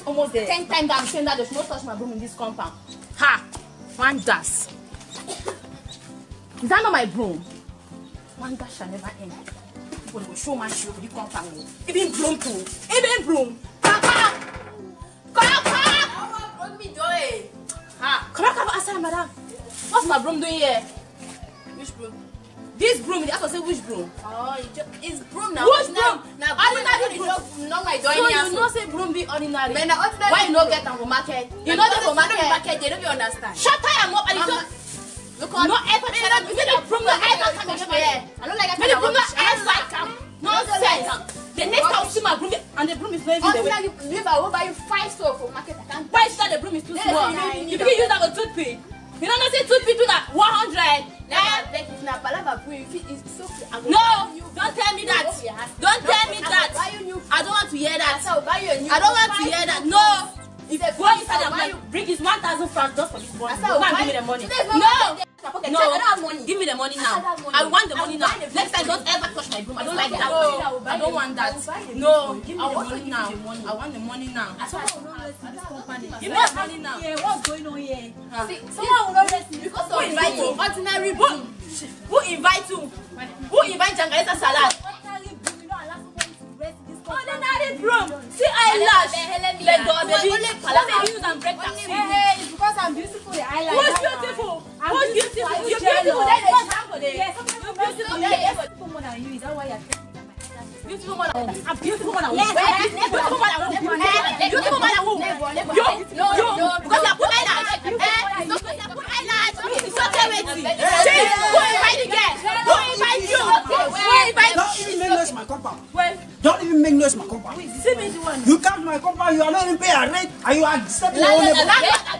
almost 10 times I'm saying that they should not touch my broom in this compound. Ha! One dash. Is that not my broom? One dash shall never end. People will show my shoe for the compound. Even broom too. Even broom. Kaka! What me doing? Ha! Come on, outside, madam. What's my broom doing here? Which broom? This broom, you have to say which broom? Oh, it's broom now. Which broom? Now, ordinary broom. Not my door. So you know say broom be ordinary. Why you not get them for market? You know they for market. They don't understand. Shut up, mom. Look on. No ever tell them. You the broom the ever come here. I don't like that. The broom the ever come. No sense. The next time you see my broom and the broom is not even the way. If I will buy you 5 stores for market, I can't buy that the broom is too small. You can use that for toothpick. You don't know say toothpick to that 100. No, don't tell me that. Don't tell me that. I don't want to hear that. I don't want to hear that. No. If you go inside and bring his 1,000 francs just for this money, go and give me the money. No, give me the money now. I want the money now. Next time, don't ever touch my broom. I don't like that. I don't want that. No, give me the money now. I want the money now. Give me the money now. What's going on here? Someone will not rest me because who invite you? Ordinary broom. Who invite you? Who invite Jangalesa Salad? Ordinary broom. See eyelash. Let go, baby. Let me use and break that. Hey, it's because I'm beautiful. The eyelash. Who's beautiful? Who's beautiful? You're beautiful. Yes, you're beautiful. Beautiful more than you. Is that why you're taking me? Beautiful more than I'm beautiful more than who? Beautiful more than who? Beautiful more than who? You. Because you put eyelash. Because you put eyelash. It's okay with you. Who invite the girl? Who invite you? Who invite you? Don't even make noise in my compound. Don't even make noise in my compound. You come to my compound, you are not even paying a rent, and you are disturbing your own neighbor.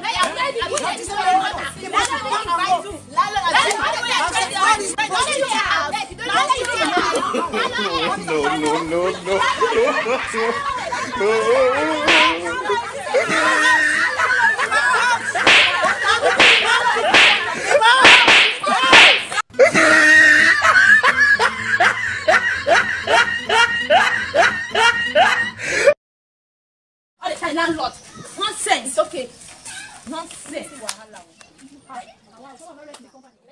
Landlord, nonsense. Okay, nonsense.